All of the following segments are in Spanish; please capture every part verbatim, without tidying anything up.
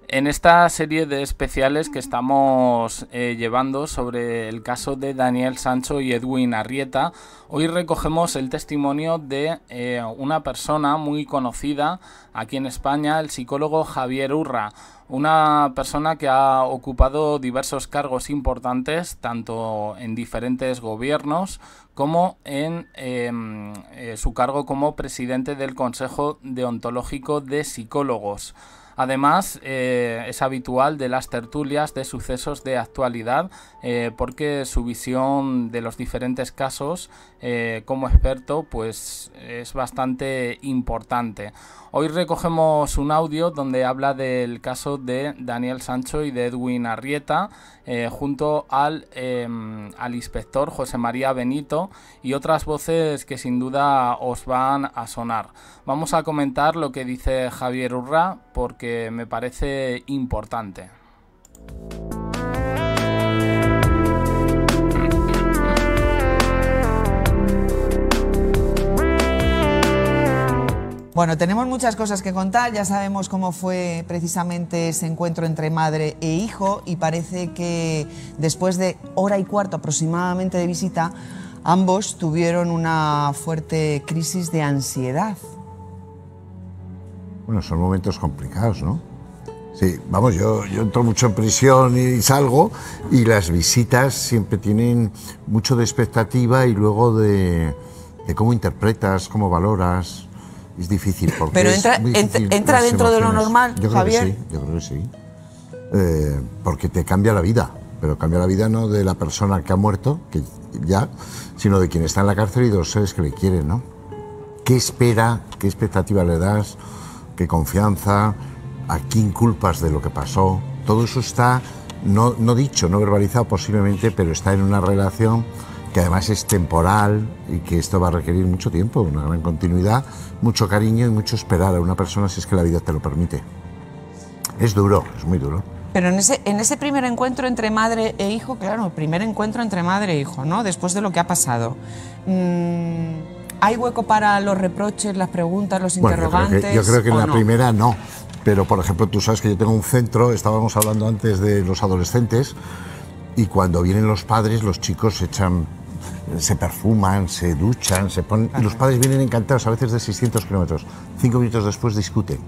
En esta serie de especiales que estamos eh, llevando sobre el caso de Daniel Sancho y Edwin Arrieta, hoy recogemos el testimonio de eh, una persona muy conocida aquí en España, el psicólogo Javier Urra, una persona que ha ocupado diversos cargos importantes, tanto en diferentes gobiernos como en eh, eh, su cargo como presidente del Consejo Deontológico de Psicólogos. Además, eh, es habitual de las tertulias de sucesos de actualidad eh, porque su visión de los diferentes casos eh, como experto pues es bastante importante. Hoy recogemos un audio donde habla del caso de Daniel Sancho y de Edwin Arrieta eh, junto al, eh, al inspector José María Benito y otras voces que sin duda os van a sonar. Vamos a comentar lo que dice Javier Urra porque me parece importante. Bueno, tenemos muchas cosas que contar, ya sabemos cómo fue precisamente ese encuentro entre madre e hijo y parece que después de hora y cuarto aproximadamente de visita, ambos tuvieron una fuerte crisis de ansiedad. Bueno, son momentos complicados, ¿no? Sí, vamos, yo, yo entro mucho en prisión y salgo y las visitas siempre tienen mucho de expectativa y luego de, de cómo interpretas, cómo valoras. Es difícil porque Pero entra, es muy difícil entra dentro emociones. de lo normal, yo creo Javier. Que sí, yo creo que sí. Eh, porque te cambia la vida, pero cambia la vida no de la persona que ha muerto, que ya, sino de quien está en la cárcel y de los seres que le quieren, ¿no? ¿Qué espera? ¿Qué expectativa le das? ¿Qué confianza? ¿A quién culpas de lo que pasó? Todo eso está, no, no dicho, no verbalizado posiblemente, pero está en una relación que además es temporal y que esto va a requerir mucho tiempo, una gran continuidad, mucho cariño y mucho esperar a una persona si es que la vida te lo permite. Es duro, es muy duro. Pero en ese, en ese primer encuentro entre madre e hijo, claro, el primer encuentro entre madre e hijo, ¿no? Después de lo que ha pasado. Mmm, ¿hay hueco para los reproches, las preguntas, los bueno, interrogantes? Yo creo que, yo creo que en la no? primera no, pero por ejemplo tú sabes que yo tengo un centro, estábamos hablando antes de los adolescentes, y cuando vienen los padres, los chicos se echan, se perfuman, se duchan, se ponen, y los padres vienen encantados, a veces de seiscientos kilómetros. Cinco minutos después discuten.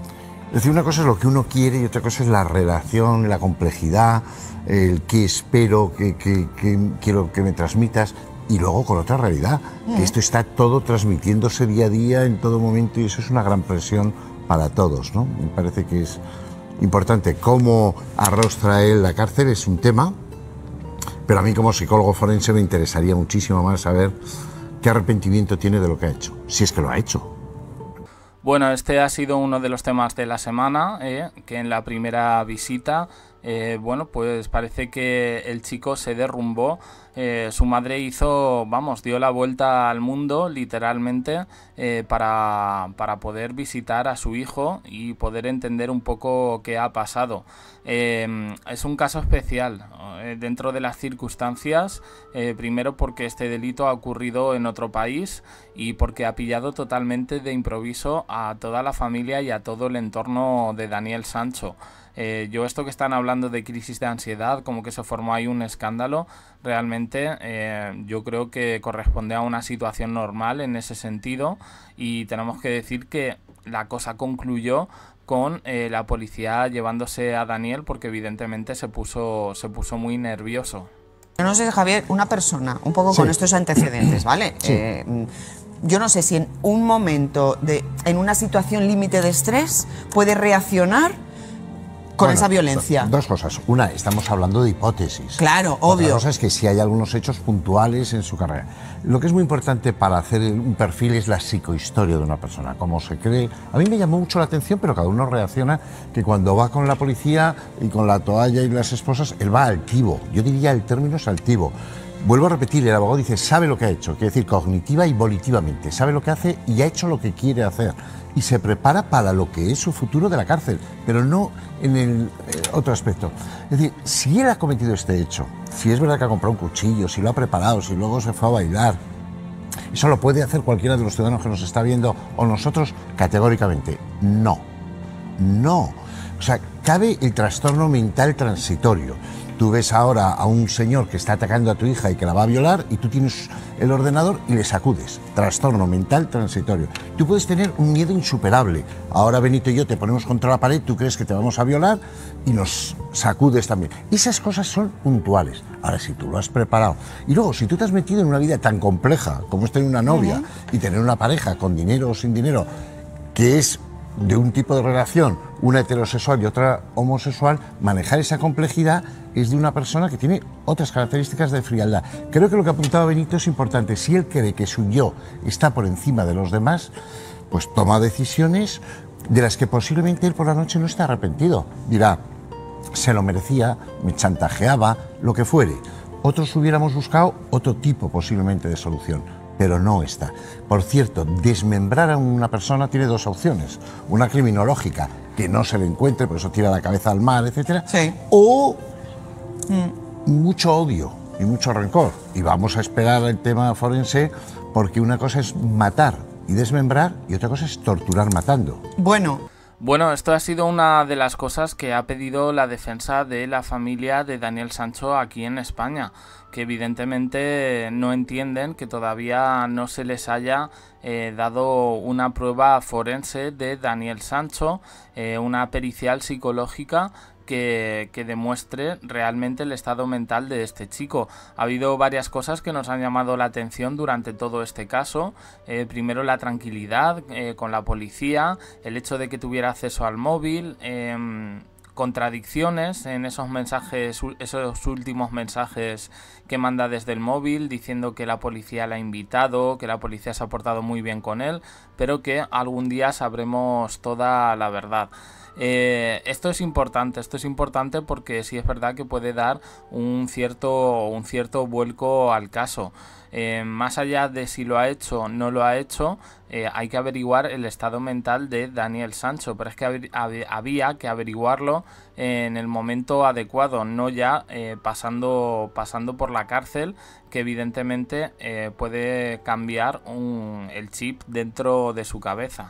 Es decir, una cosa es lo que uno quiere y otra cosa es la relación, la complejidad, el qué espero, qué, qué, qué quiero que me transmitas, y luego con otra realidad, mm. que esto está todo transmitiéndose día a día, en todo momento, y eso es una gran presión para todos, ¿no? Me parece que es importante. Cómo arrostra él la cárcel es un tema, pero a mí como psicólogo forense me interesaría muchísimo más saber qué arrepentimiento tiene de lo que ha hecho, si es que lo ha hecho. Bueno, este ha sido uno de los temas de la semana, eh, que en la primera visita, eh, bueno, pues parece que el chico se derrumbó. Eh, su madre hizo, vamos, dio la vuelta al mundo, literalmente, eh, para, para poder visitar a su hijo y poder entender un poco qué ha pasado. Eh, es un caso especial eh, dentro de las circunstancias, eh, primero porque este delito ha ocurrido en otro país y porque ha pillado totalmente de improviso a toda la familia y a todo el entorno de Daniel Sancho. Eh, yo esto que están hablando de crisis de ansiedad, como que se formó ahí un escándalo, realmente eh, yo creo que corresponde a una situación normal en ese sentido y tenemos que decir que la cosa concluyó con eh, la policía llevándose a Daniel porque evidentemente se puso, se puso muy nervioso. Yo no sé, Javier, una persona, un poco sí. con estos antecedentes, ¿vale? Sí. Eh, yo no sé si en un momento, de, en una situación límite de estrés, puede reaccionar con bueno, esa violencia. Dos cosas. Una, estamos hablando de hipótesis. Claro, obvio. Otra cosa es que sí hay algunos hechos puntuales en su carrera. Lo que es muy importante para hacer un perfil es la psicohistoria de una persona, cómo se cree. A mí me llamó mucho la atención, pero cada uno reacciona que cuando va con la policía y con la toalla y las esposas, él va altivo. Yo diría el término es altivo. Vuelvo a repetir, el abogado dice, sabe lo que ha hecho, quiere decir cognitiva y volitivamente, sabe lo que hace y ha hecho lo que quiere hacer. Y se prepara para lo que es su futuro de la cárcel, pero no en el eh, otro aspecto. Es decir, si él ha cometido este hecho, si es verdad que ha comprado un cuchillo, si lo ha preparado, si luego se fue a bailar, eso lo puede hacer cualquiera de los ciudadanos que nos está viendo o nosotros categóricamente. No, no. O sea, cabe el trastorno mental transitorio. Tú ves ahora a un señor que está atacando a tu hija y que la va a violar y tú tienes el ordenador y le sacudes. Trastorno mental transitorio. Tú puedes tener un miedo insuperable. Ahora Benito y yo te ponemos contra la pared, tú crees que te vamos a violar y nos sacudes también. Esas cosas son puntuales. Ahora, si tú lo has preparado. Y luego, si tú te has metido en una vida tan compleja como es tener una novia uh-huh. y tener una pareja con dinero o sin dinero, que es de un tipo de relación, una heterosexual y otra homosexual, manejar esa complejidad es de una persona que tiene otras características de frialdad. Creo que lo que apuntaba Benito es importante. Si él cree que su yo está por encima de los demás, pues toma decisiones de las que posiblemente él por la noche no está arrepentido. Dirá, se lo merecía, me chantajeaba, lo que fuere. Otros hubiéramos buscado otro tipo posiblemente de solución, pero no está. Por cierto, desmembrar a una persona tiene dos opciones. Una criminológica, que no se le encuentre, por eso tira la cabeza al mar, etcétera. Sí. O mm. mucho odio y mucho rencor. Y vamos a esperar el tema forense, porque una cosa es matar y desmembrar y otra cosa es torturar matando. Bueno... Bueno, esto ha sido una de las cosas que ha pedido la defensa de la familia de Daniel Sancho aquí en España, que evidentemente no entienden que todavía no se les haya eh, dado una prueba forense de Daniel Sancho, eh, una pericial psicológica Que, que demuestre realmente el estado mental de este chico. Ha habido varias cosas que nos han llamado la atención durante todo este caso. Eh, primero, la tranquilidad eh, con la policía, el hecho de que tuviera acceso al móvil, eh, contradicciones en esos mensajes, esos últimos mensajes que manda desde el móvil, diciendo que la policía la ha invitado, que la policía se ha portado muy bien con él, pero que algún día sabremos toda la verdad. Eh, esto es importante, esto es importante porque sí es verdad que puede dar un cierto, un cierto vuelco al caso. Eh, más allá de si lo ha hecho o no lo ha hecho, eh, hay que averiguar el estado mental de Daniel Sancho, pero es que hab- hab- había que averiguarlo en el momento adecuado, no ya eh, pasando, pasando por la cárcel, que evidentemente eh, puede cambiar un, el chip dentro de su cabeza.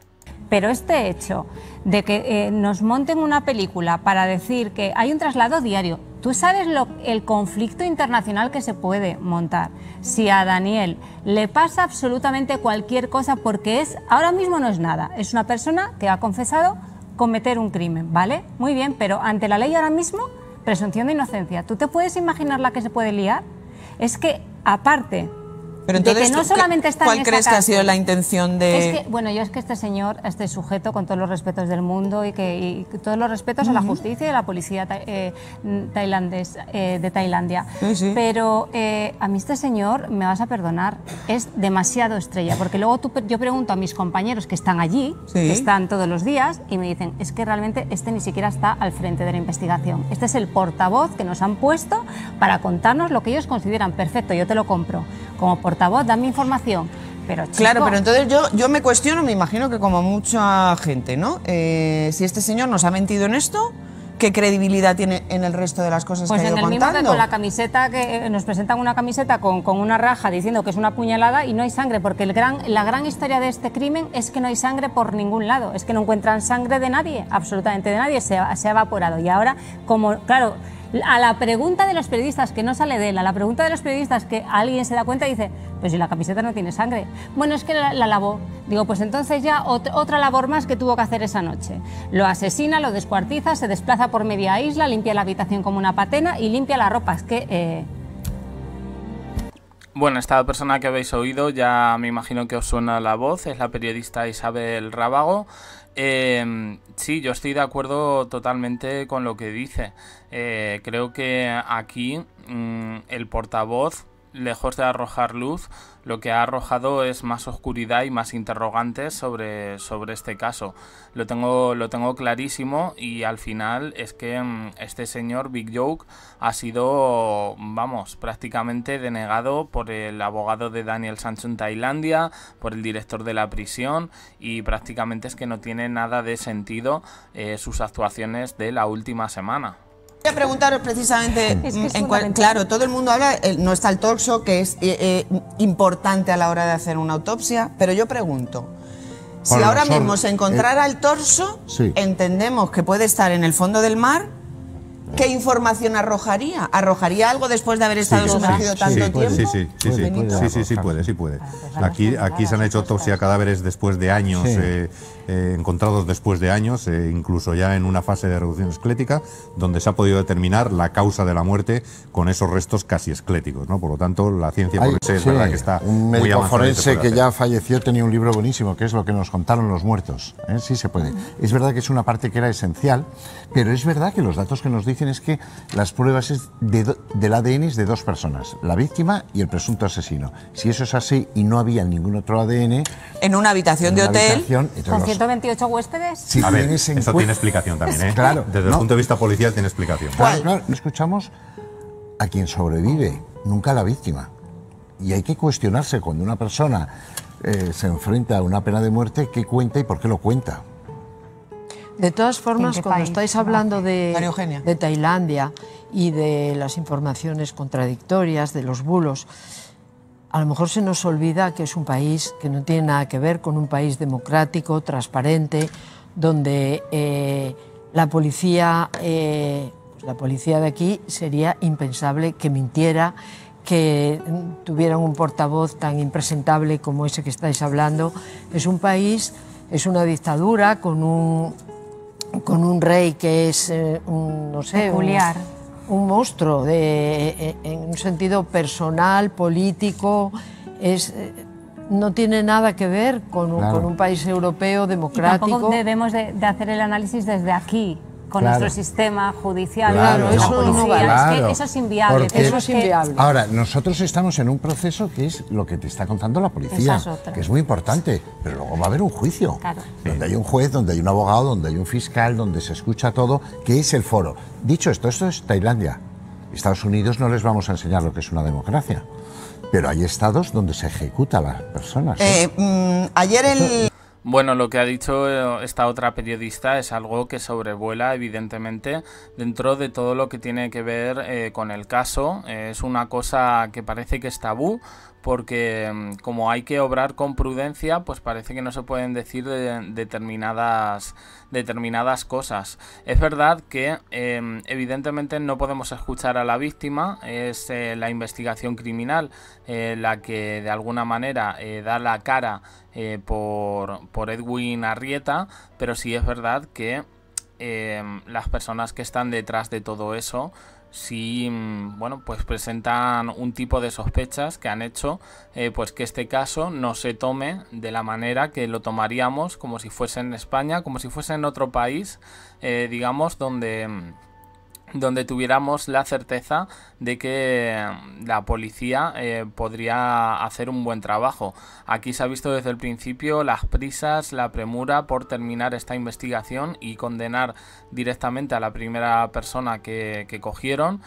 Pero este hecho de que eh, nos monten una película para decir que hay un traslado diario, tú sabes lo, el conflicto internacional que se puede montar si a Daniel le pasa absolutamente cualquier cosa, porque es ahora mismo no es nada, es una persona que ha confesado cometer un crimen, ¿vale? Muy bien, pero ante la ley ahora mismo, presunción de inocencia. ¿Tú te puedes imaginar la que se puede liar? Es que aparte... Pero entonces, de que no solamente está ¿cuál en esa crees cárcel, que ha sido la intención de...? Es que, bueno, yo es que este señor, este sujeto, con todos los respetos del mundo y que y todos los respetos uh-huh. a la justicia y a la policía eh, tailandés, eh, de Tailandia, sí, sí. pero eh, a mí este señor, me vas a perdonar, es demasiado estrella, porque luego tú, yo pregunto a mis compañeros que están allí, sí. que están todos los días, y me dicen, es que realmente este ni siquiera está al frente de la investigación. Este es el portavoz que nos han puesto para contarnos lo que ellos consideran perfecto, yo te lo compro. Como portavoz, dame información. Pero, chico... Claro, pero entonces yo, yo me cuestiono, me imagino que como mucha gente, ¿no? Eh, si este señor nos ha mentido en esto, ¿qué credibilidad tiene en el resto de las cosas pues que ha ido contando? Pues en el mismo que con la camiseta, que nos presentan una camiseta con, con una raja diciendo que es una puñalada y no hay sangre, porque el gran, la gran historia de este crimen es que no hay sangre por ningún lado, es que no encuentran sangre de nadie, absolutamente de nadie, se, se ha evaporado. Y ahora, como, claro... A la pregunta de los periodistas, que no sale de él, a la pregunta de los periodistas que alguien se da cuenta y dice, pues si la camiseta no tiene sangre. Bueno, es que la, la lavó. Digo, pues entonces ya ot otra labor más que tuvo que hacer esa noche. Lo asesina, lo descuartiza, se desplaza por media isla, limpia la habitación como una patena y limpia la ropa. Es que... Eh... Bueno, esta persona que habéis oído ya me imagino que os suena la voz, es la periodista Isabel Rábago. Eh, sí, yo estoy de acuerdo totalmente con lo que dice. Eh, creo que aquí mmm, el portavoz, lejos de arrojar luz, lo que ha arrojado es más oscuridad y más interrogantes sobre, sobre este caso. Lo tengo, lo tengo clarísimo, y al final es que mmm, este señor Big Joke ha sido, vamos, prácticamente denegado por el abogado de Daniel Sancho en Tailandia, por el director de la prisión, y prácticamente es que no tiene nada de sentido eh, sus actuaciones de la última semana. Voy a preguntaros precisamente, es que es en cual, claro, todo el mundo habla, eh, no está el talk show, que es eh, eh, importante a la hora de hacer una autopsia, pero yo pregunto, Si Bueno, ahora son- mismo se encontrara eh, el torso, sí. entendemos que puede estar en el fondo del mar. ¿Qué información arrojaría? ¿Arrojaría algo después de haber estado Sí, sumergido sí, tanto sí, tiempo? Sí, sí, sí, sí, Benito. sí, sí, sí, puede, sí puede. Aquí, aquí se han hecho autopsia a cadáveres después de años, Sí. eh, eh, encontrados después de años, eh, incluso ya en una fase de reducción esquelética, donde se ha podido determinar la causa de la muerte con esos restos casi esqueléticos, ¿no? Por lo tanto, la ciencia Hay- forense es sí, verdad que está un muy médico avanzada y se forense puede que hacer. ya falleció tenía un libro buenísimo, que es Lo que nos contaron los muertos. ¿eh? Sí se puede. Es verdad que es una parte que era esencial, pero es verdad que los datos que nos dicen es que las pruebas es de do- del A D N es de dos personas, la víctima y el presunto asesino. Si eso es así y no había ningún otro A D N En una habitación en de una hotel. habitación, entonces ¿Con los- ciento veintiocho huéspedes? si A ver, tienes en eso cuen- tiene explicación también, ¿eh? Claro, Desde el no. punto de vista policial tiene explicación. Claro, claro, no escuchamos a quien sobrevive, nunca a la víctima. Y hay que cuestionarse cuando una persona eh, se enfrenta a una pena de muerte, qué cuenta y por qué lo cuenta. De todas formas, qué cuando país? estáis hablando de, María Eugenia. de Tailandia y de las informaciones contradictorias, de los bulos, a lo mejor se nos olvida que es un país que no tiene nada que ver con un país democrático, transparente, donde eh, la policía, eh, pues la policía de aquí sería impensable que mintiera, que mm, tuvieran un portavoz tan impresentable como ese que estáis hablando. Es un país, es una dictadura con un, con un rey que es, eh, un, no sé, un- Peculiar. un monstruo de, eh, en un sentido personal, político, es, eh, no tiene nada que ver con un, Claro. con un país europeo Y democrático. tampoco debemos de, de hacer el análisis desde aquí, con Claro. nuestro sistema judicial, Claro, con la eso no policía. vale. Es que Claro, eso es inviable. porque- tenemos Eso es que- inviable. Ahora, nosotros estamos en un proceso que es lo que te está contando la policía, Esa es otra. que es muy importante, pero luego va a haber un juicio, Claro. donde hay un juez, donde hay un abogado, donde hay un fiscal, donde se escucha todo, que es el foro. Dicho esto, esto es Tailandia. Estados Unidos no les vamos a enseñar lo que es una democracia, pero hay estados donde se ejecuta a las personas. ¿eh? Eh, mm, ayer el... Bueno, lo que ha dicho eh, esta otra periodista es algo que sobrevuela evidentemente dentro de todo lo que tiene que ver eh, con el caso. Eh, es una cosa que parece que es tabú porque mm, como hay que obrar con prudencia, pues parece que no se pueden decir de- determinadas, determinadas cosas. Es verdad que eh, evidentemente no podemos escuchar a la víctima, es eh, la investigación criminal eh, la que de alguna manera eh, da la cara eh, por, por Edwin Arrieta, pero sí es verdad que eh, las personas que están detrás de todo eso sí, mm, bueno, pues presentan un tipo de sospechas que han hecho eh, pues que este caso no se tome de la manera que lo tomaríamos, como si fuese en España, como si fuese en otro país, eh, digamos, donde mm, donde tuviéramos la certeza de que la policía eh, podría hacer un buen trabajo. Aquí se ha visto desde el principio las prisas, la premura por terminar esta investigación y condenar directamente a la primera persona que, que cogieron,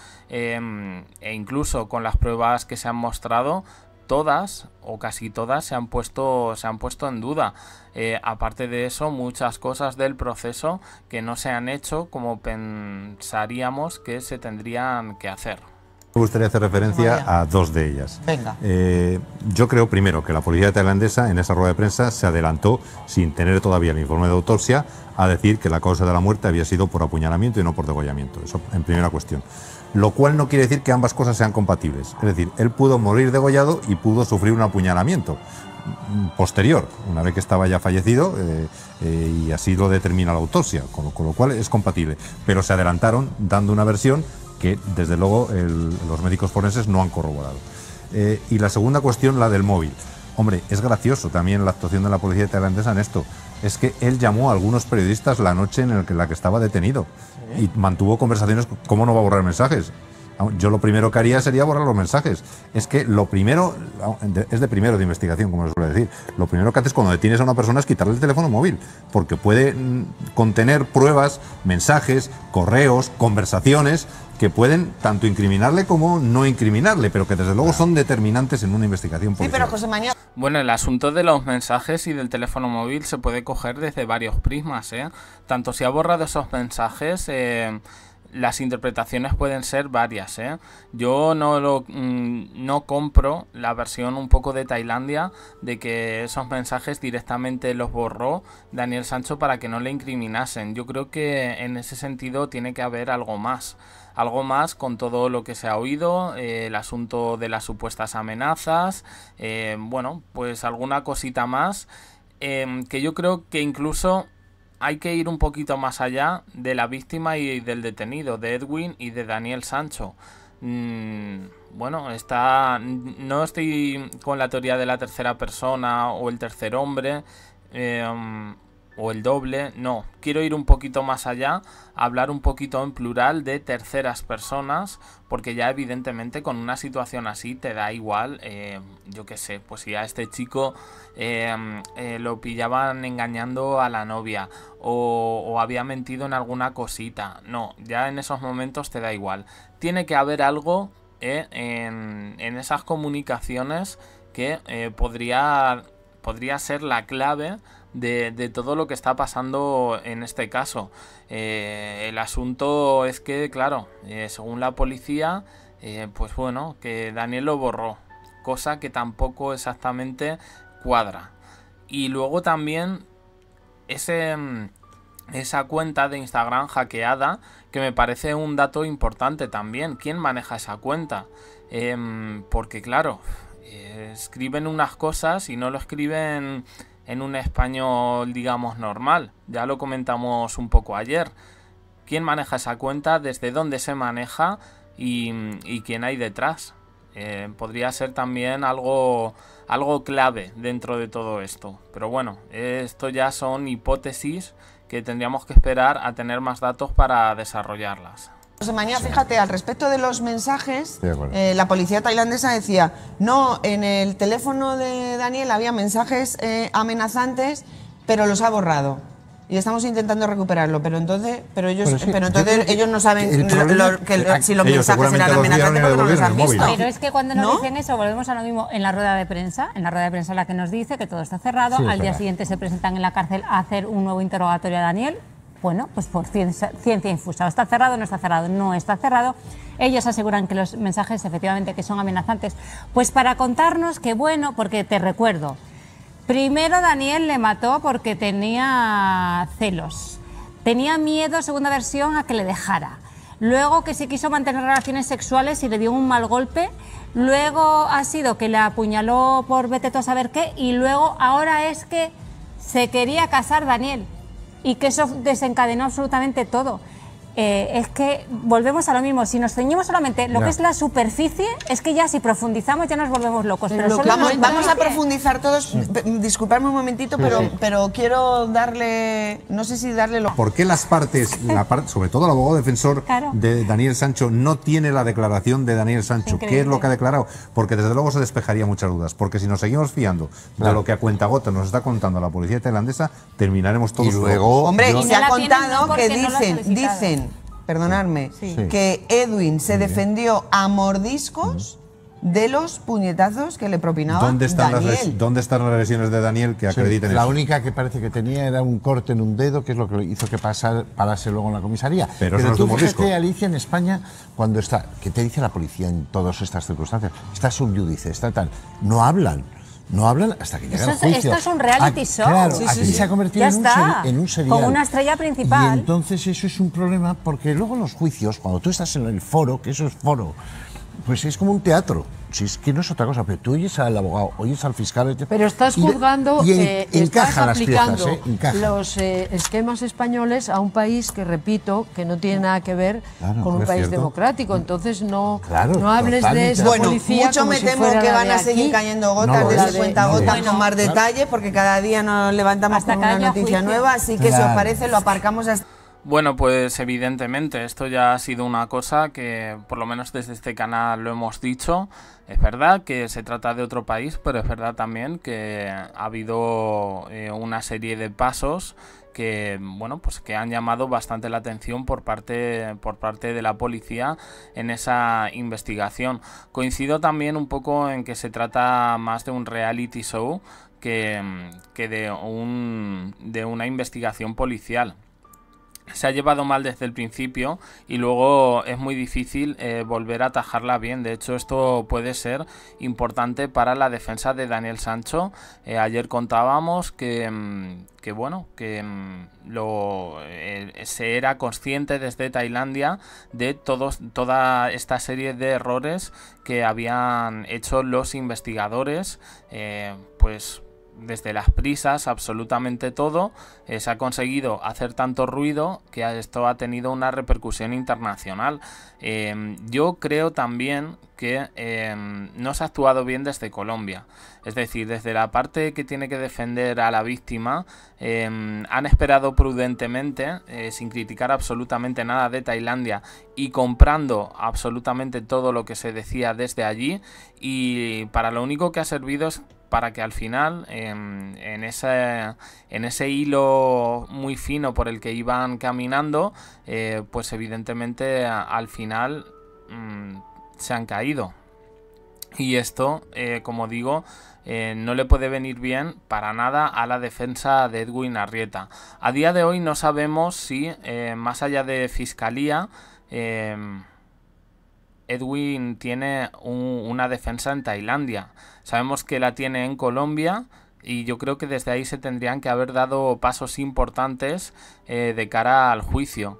eh, e incluso con las pruebas que se han mostrado, todas o casi todas se han puesto se han puesto en duda. Eh, aparte de eso, muchas cosas del proceso que no se han hecho como pensaríamos que se tendrían que hacer. Me gustaría hacer referencia Vaya. a dos de ellas. Venga. Eh, yo creo primero que la policía tailandesa en esa rueda de prensa se adelantó, sin tener todavía el informe de autopsia, a decir que la causa de la muerte había sido por apuñalamiento y no por degollamiento. Eso en primera cuestión. Lo cual no quiere decir que ambas cosas sean compatibles. Es decir, él pudo morir degollado y pudo sufrir un apuñalamiento posterior, una vez que estaba ya fallecido, eh, eh, y así lo determina la autopsia, con lo, con lo cual es compatible. Pero se adelantaron dando una versión que desde luego el, los médicos forenses no han corroborado. Eh, y la segunda cuestión, la del móvil. Hombre, es gracioso también la actuación de la policía tailandesa en esto. Es que él llamó a algunos periodistas la noche en la que, la que estaba detenido y mantuvo conversaciones. ¿Cómo no va a borrar mensajes? Yo lo primero que haría sería borrar los mensajes. Es que lo primero, es de primero de investigación, como se suele decir, lo primero que haces cuando detienes a una persona es quitarle el teléfono móvil, porque puede mm, contener pruebas, mensajes, correos, conversaciones que pueden tanto incriminarle como no incriminarle, pero que desde luego son determinantes en una investigación Sí, policial. pero José María... Bueno, el asunto de los mensajes y del teléfono móvil se puede coger desde varios prismas, ¿eh? Tanto si ha borrado esos mensajes, eh, las interpretaciones pueden ser varias, ¿eh? Yo no lo mmm, no compro la versión un poco de Tailandia de que esos mensajes directamente los borró Daniel Sancho para que no le incriminasen. Yo creo que en ese sentido tiene que haber algo más. Algo más con todo lo que se ha oído, eh, el asunto de las supuestas amenazas, eh, bueno, pues alguna cosita más, eh, que yo creo que incluso hay que ir un poquito más allá de la víctima y del detenido, de Edwin y de Daniel Sancho. Mm, bueno, está, no estoy con la teoría de la tercera persona o el tercer hombre, eh, o el doble, no, quiero ir un poquito más allá, hablar un poquito en plural de terceras personas, porque ya evidentemente con una situación así te da igual, eh, yo qué sé, pues si a este chico eh, eh, lo pillaban engañando a la novia o, o había mentido en alguna cosita, no, ya en esos momentos te da igual, tiene que haber algo eh, en, en esas comunicaciones que eh, podría, podría ser la clave De, de todo lo que está pasando en este caso. Eh, el asunto es que, claro, eh, según la policía, eh, pues bueno, que Daniel lo borró, cosa que tampoco exactamente cuadra. Y luego también ese, esa cuenta de Instagram hackeada, que me parece un dato importante también. ¿Quién maneja esa cuenta? Eh, porque claro, eh, escriben unas cosas y no lo escriben en un español, digamos, normal. Ya lo comentamos un poco ayer. ¿Quién maneja esa cuenta? ¿Desde dónde se maneja? ¿Y, y quién hay detrás? Eh, podría ser también algo, algo clave dentro de todo esto. Pero bueno, esto ya son hipótesis que tendríamos que esperar a tener más datos para desarrollarlas. José María, fíjate, al respecto de los mensajes, eh, la policía tailandesa decía, no, en el teléfono de Daniel había mensajes eh, amenazantes, pero los ha borrado. Y estamos intentando recuperarlo, pero entonces, pero ellos, pero, sí, pero entonces ellos no saben lo, lo, que, lo, si los mensajes eran amenazantes porque no los han visto. Pero es que cuando nos ¿No? dicen eso, volvemos a lo mismo en la rueda de prensa, en la rueda de prensa la que nos dice que todo está cerrado, sí, al día siguiente se presentan en la cárcel a hacer un nuevo interrogatorio a Daniel. Bueno, pues por ciencia, ciencia infusa. ¿Está cerrado o no está cerrado? No está cerrado. Ellos aseguran que los mensajes efectivamente que son amenazantes. Pues para contarnos que bueno, porque te recuerdo, primero Daniel le mató porque tenía celos. Tenía miedo, segunda versión, a que le dejara. Luego que se quiso mantener relaciones sexuales y le dio un mal golpe. Luego ha sido que le apuñaló por vete tú a saber qué. Y luego ahora es que se quería casar Daniel. Y que eso desencadenó absolutamente todo. Eh, es que volvemos a lo mismo. Si nos ceñimos solamente lo ya. que es la superficie, es que ya si profundizamos ya nos volvemos locos. Pero, pero vamos, vamos a profundizar todos. Sí. Disculpadme un momentito, sí, pero, sí. pero quiero darle, no sé si darle lo... ¿Por qué las partes, la parte, sobre todo el abogado defensor claro. de Daniel Sancho, no tiene la declaración de Daniel Sancho? Increíble. ¿Qué es lo que ha declarado? Porque desde luego se despejaría muchas dudas. Porque si nos seguimos fiando claro. de lo que a cuentagotas nos está contando la policía tailandesa, terminaremos todos. Y luego, hombre, yo... y se ha contado no que dicen, no dicen. Perdonadme, sí. que Edwin se defendió a mordiscos de los puñetazos que le propinaba ¿Dónde están Daniel. Las, ¿Dónde están las lesiones de Daniel que acrediten sí, eso? La única que parece que tenía era un corte en un dedo, que es lo que hizo que pasar, parase luego en la comisaría. Pero, Pero eso tú no es fíjate, Alicia, en España, cuando está, ¿qué te dice la policía en todas estas circunstancias? Está subyúdice, está tal, no hablan. No hablan hasta que llega el juicio. Esto es un reality show. Claro, sí, aquí sí, se ha convertido en un, seri en un serial. Como una estrella principal. Y entonces eso es un problema porque luego en los juicios, cuando tú estás en el foro, que eso es foro, pues es como un teatro. Si es que no es otra cosa, pero tú oyes al abogado, oyes al fiscal... Pero estás juzgando, y en, eh, estás aplicando las piezas, ¿eh? los eh, esquemas españoles a un país que, repito, que no tiene nada que ver claro, con un país cierto. democrático. Entonces no, claro, no hables de esa bueno, policía mucho como me si temo fuera que la van de a seguir aquí. cayendo gotas no, de no, cincuenta no, gotas no, con más claro. detalle, porque cada día nos levantamos hasta con una noticia juicio. nueva, así que claro. si os parece lo aparcamos hasta... Bueno, pues evidentemente esto ya ha sido una cosa que por lo menos desde este canal lo hemos dicho. Es verdad que se trata de otro país, pero es verdad también que ha habido eh, una serie de pasos que bueno pues que han llamado bastante la atención por parte por parte de la policía en esa investigación. Coincido también un poco en que se trata más de un reality show que, que de un de una investigación policial. se ha llevado mal desde el principio y luego es muy difícil eh, volver a atajarla bien. De hecho, esto puede ser importante para la defensa de Daniel Sancho. Eh, ayer contábamos que, que bueno, que lo, eh, se era consciente desde Tailandia de todos, toda esta serie de errores que habían hecho los investigadores, eh, pues desde las prisas, absolutamente todo, eh, se ha conseguido hacer tanto ruido que esto ha tenido una repercusión internacional. Eh, yo creo también que eh, no se ha actuado bien desde Colombia, es decir, desde la parte que tiene que defender a la víctima, eh, han esperado prudentemente, eh, sin criticar absolutamente nada de Tailandia y comprando absolutamente todo lo que se decía desde allí, y para lo único que ha servido es para que al final, eh, en, ese, en ese hilo muy fino por el que iban caminando, eh, pues evidentemente a, al final mmm, se han caído. Y esto, eh, como digo, eh, no le puede venir bien para nada a la defensa de Edwin Arrieta. A día de hoy no sabemos si, eh, más allá de Fiscalía, eh, Edwin tiene un, una defensa en Tailandia. Sabemos que la tiene en Colombia y yo creo que desde ahí se tendrían que haber dado pasos importantes eh, de cara al juicio.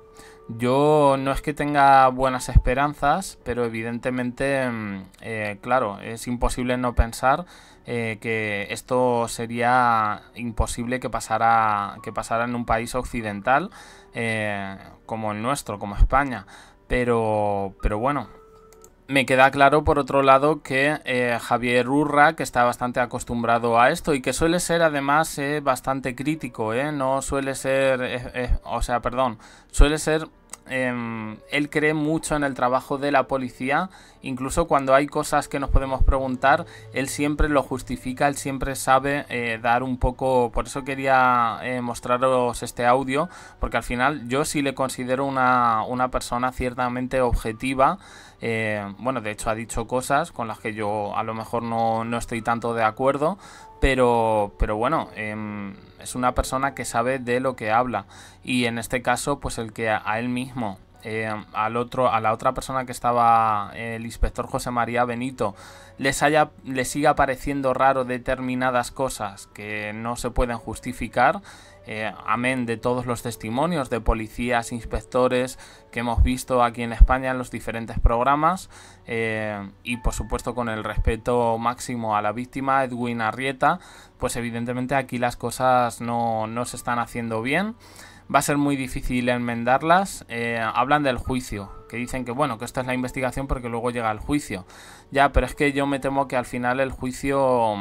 Yo no es que tenga buenas esperanzas, pero evidentemente, eh, claro, es imposible no pensar eh, que esto sería imposible que pasara, que pasara en un país occidental eh, como el nuestro, como España. Pero, pero bueno, me queda claro por otro lado que eh, Javier Urra, que está bastante acostumbrado a esto y que suele ser además eh, bastante crítico, eh, no suele ser, eh, eh, o sea, perdón, suele ser, eh, él cree mucho en el trabajo de la policía, incluso cuando hay cosas que nos podemos preguntar, él siempre lo justifica, él siempre sabe eh, dar un poco, por eso quería eh, mostraros este audio, porque al final yo sí le considero una, una persona ciertamente objetiva. Eh, bueno, de hecho ha dicho cosas con las que yo a lo mejor no, no estoy tanto de acuerdo, pero, pero bueno, eh, es una persona que sabe de lo que habla, y en este caso pues el que a, a él mismo, eh, al otro, a la otra persona que estaba, eh, el inspector José María Benito, les haya, les siga pareciendo raro determinadas cosas que no se pueden justificar. Eh, amén de todos los testimonios de policías, inspectores que hemos visto aquí en España en los diferentes programas, eh, y por supuesto con el respeto máximo a la víctima, Edwin Arrieta, pues evidentemente aquí las cosas no, no se están haciendo bien. Va a ser muy difícil enmendarlas. Eh, hablan del juicio, que dicen que bueno, que esta es la investigación porque luego llega el juicio. Ya, pero es que yo me temo que al final el juicio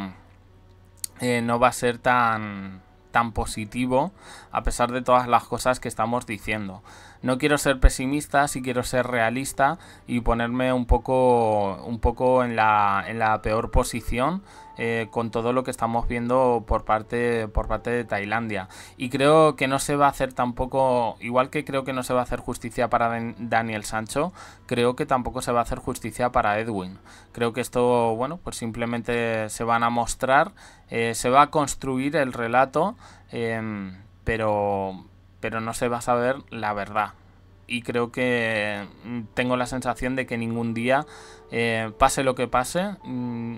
eh, no va a ser tan... tan positivo, a pesar de todas las cosas que estamos diciendo. No quiero ser pesimista, sí quiero ser realista y ponerme un poco un poco en la, en la peor posición eh, con todo lo que estamos viendo por parte, por parte de Tailandia. Y creo que no se va a hacer tampoco, igual que creo que no se va a hacer justicia para Daniel Sancho, creo que tampoco se va a hacer justicia para Edwin. Creo que esto, bueno, pues simplemente se van a mostrar, eh, se va a construir el relato, eh, pero... pero no se va a saber la verdad. Y creo que tengo la sensación de que ningún día, eh, pase lo que pase, mmm,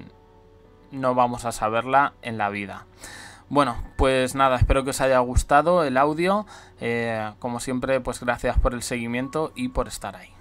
no vamos a saberla en la vida. Bueno, pues nada, espero que os haya gustado el audio. Eh, como siempre, pues gracias por el seguimiento y por estar ahí.